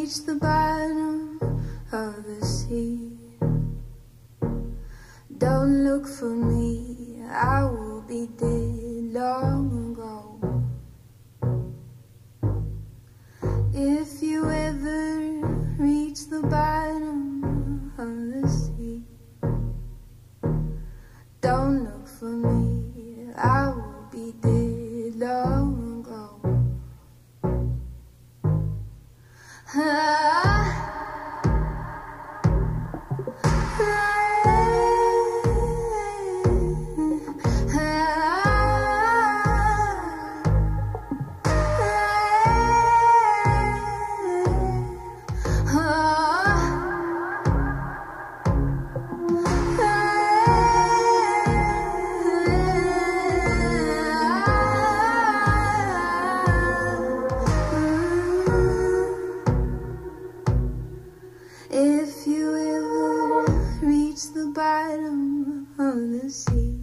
reach the bottom of the sea, don't look for me, I will be dead long ago. If you ever reach the bottom of the sea, don't look for me, I will be dead long ago. If you ever reach the bottom of the sea,